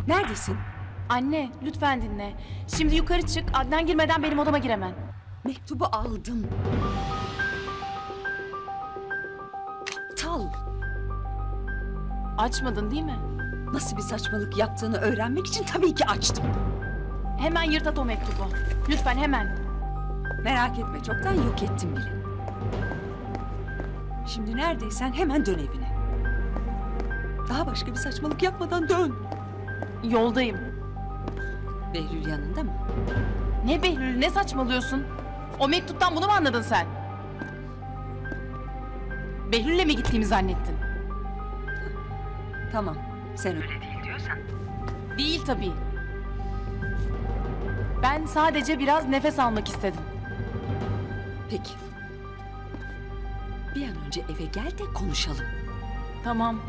Neredesin? Anne, lütfen dinle. Şimdi yukarı çık, Adnan girmeden benim odama gir hemen. Mektubu aldım. Aptal. Açmadın değil mi? Nasıl bir saçmalık yaptığını öğrenmek için tabii ki açtım. Hemen yırt at o mektubu. Lütfen hemen. Merak etme, çoktan yok ettim bile. Şimdi neredeysen hemen dön evine. Daha başka bir saçmalık yapmadan dön. Yoldayım. Behlül yanında mı? Ne Behlül, ne saçmalıyorsun? O mektuptan bunu mu anladın sen? Behlül'le mi gittiğimi zannettin? Tamam, sen öyle değil diyorsan. Değil tabii. Ben sadece biraz nefes almak istedim. Peki. Bir an önce eve gel de konuşalım. Tamam.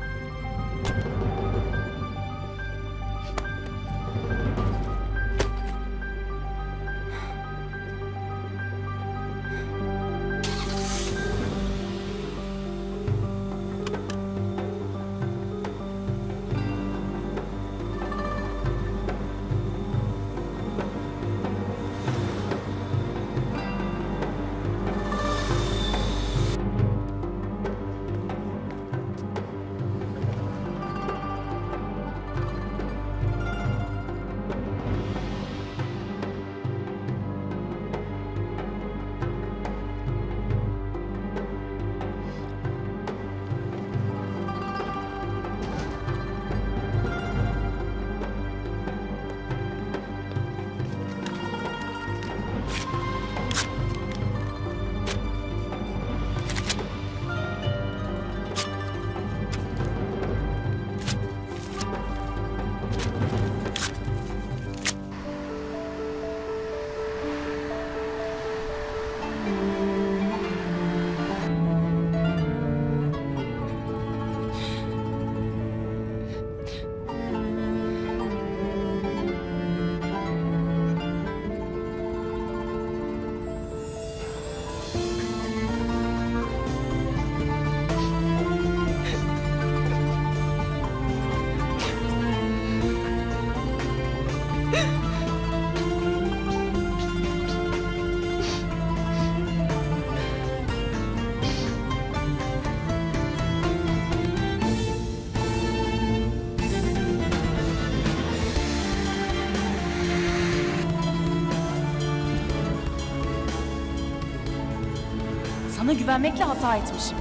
Sana güvenmekle hata etmişim.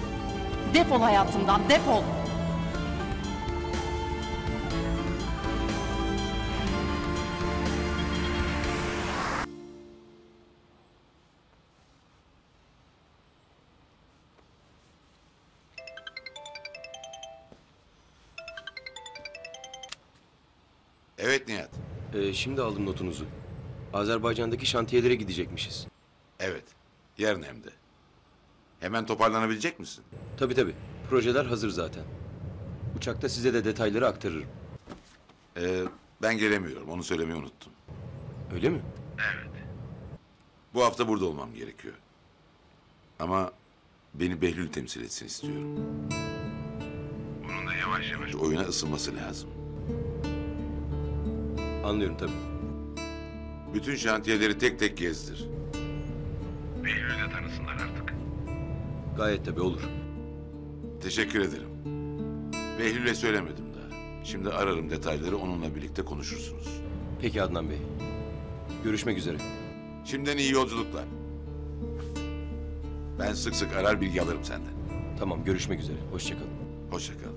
Defol hayatımdan, defol. Evet Nihat. Şimdi aldım notunuzu. Azerbaycan'daki şantiyelere gidecekmişiz. Evet. Yarın hem de. Hemen toparlanabilecek misin? Tabii. Projeler hazır zaten. Uçakta size de detayları aktarırım. Ben gelemiyorum. Onu söylemeyi unuttum. Öyle mi? Bu hafta burada olmam gerekiyor. Ama beni Behlül temsil etsin istiyorum. Onun da yavaş yavaş oyuna ısınması lazım. Anlıyorum tabii. Bütün şantiyeleri tek tek gezdir. Behlül'ü de tanısınlar artık. Gayet tabii olur. Teşekkür ederim. Behlül'e söylemedim daha. Şimdi ararım detayları, onunla birlikte konuşursunuz. Peki Adnan Bey. Görüşmek üzere. Şimdiden iyi yolculuklar. Ben sık sık arar bilgi alırım senden. Tamam, görüşmek üzere. Hoşça kalın. Hoşça kal.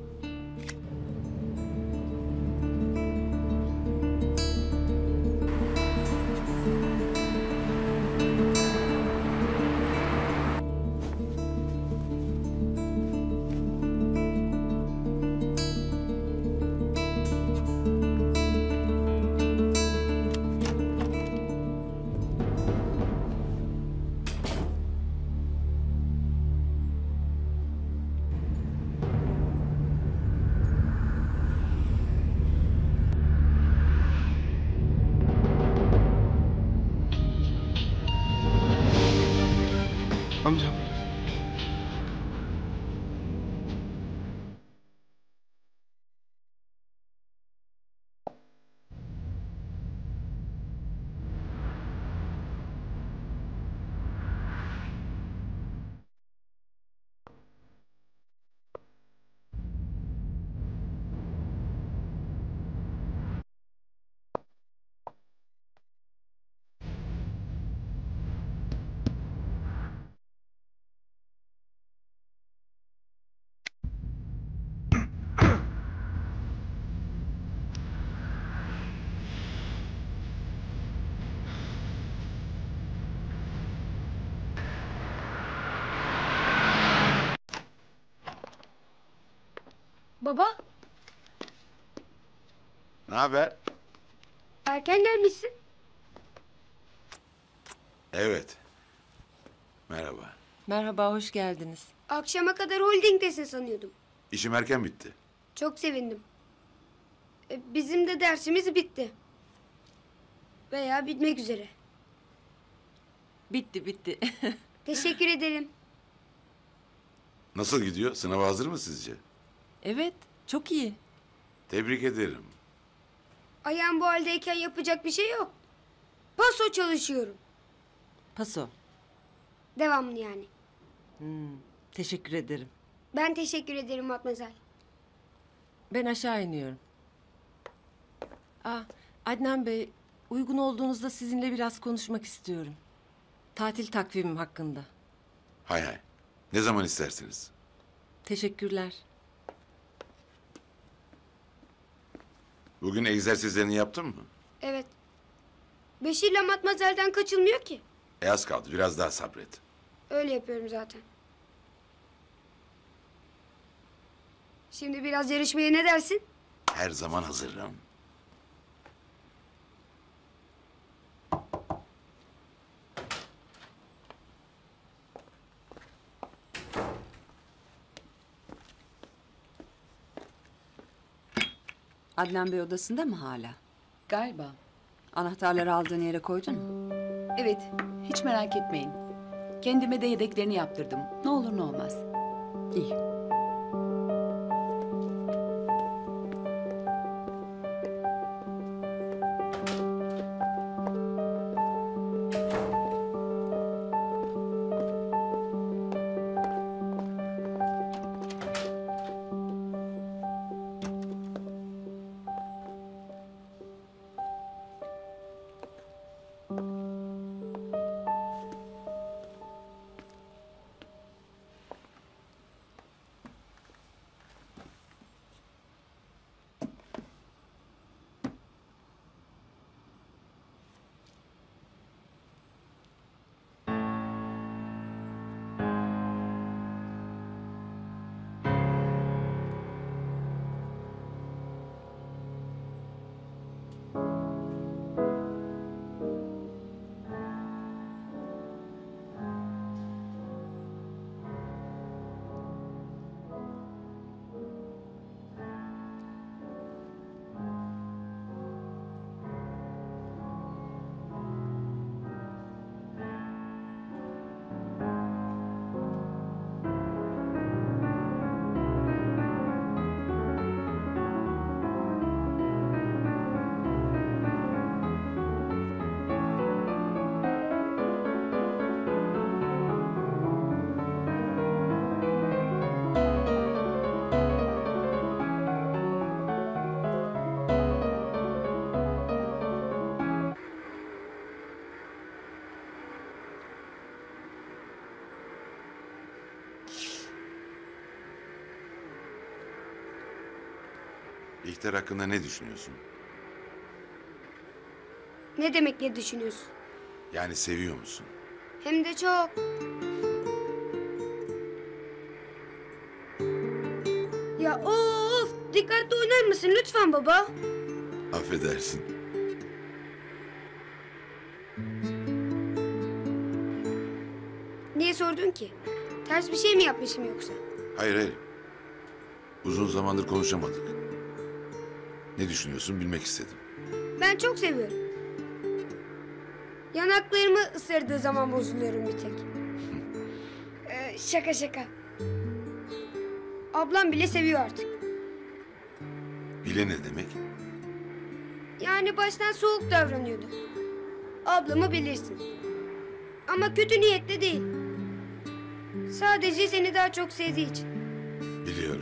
Amcam. Baba, Ne haber? erken gelmişsin. Evet. Merhaba. Merhaba, hoş geldiniz. Akşama kadar holdingdesin sanıyordum. İşim erken bitti. Çok sevindim. Bizim de dersimiz bitti. Veya bitmek üzere. Bitti. Teşekkür ederim. Nasıl gidiyor? Sınava hazır mı sizce? Evet, çok iyi. Tebrik ederim. Ayağım bu haldeyken yapacak bir şey yok. Paso çalışıyorum. Paso. Devamlı yani. Teşekkür ederim. Ben teşekkür ederim Matmazel. Ben aşağı iniyorum. Adnan Bey, uygun olduğunuzda sizinle biraz konuşmak istiyorum. Tatil takvimim hakkında. Hay hay. Ne zaman isterseniz. Teşekkürler. Bugün egzersizlerini yaptın mı? Evet. Beşir'le Matmazel'den kaçılmıyor ki. Az kaldı. Biraz daha sabret. Öyle yapıyorum zaten. Şimdi biraz yarışmaya ne dersin? Her zaman hazırım. Adnan Bey odasında mı hala? Galiba. Anahtarları aldığın yere koydun mu? Evet, hiç merak etmeyin. Kendime de yedeklerini yaptırdım. Ne olur ne olmaz. İyi. Bihter hakkında ne düşünüyorsun? Ne demek ne düşünüyorsun? Yani seviyor musun? Hem de çok. Ya of! Dikkatli oynar mısın lütfen baba? Affedersin. Niye sordun ki? Ters bir şey mi yapmışım yoksa? Hayır hayır. Uzun zamandır konuşamadık. Ne düşünüyorsun bilmek istedim. Ben çok seviyorum. Yanaklarımı ısırdığı zaman bozuluyorum bir tek. Şaka. Ablam bile seviyor artık. Bile ne demek? Yani baştan soğuk davranıyordu. Ablamı bilirsin. Ama kötü niyetli değil. Sadece seni daha çok sevdiği için. Biliyorum.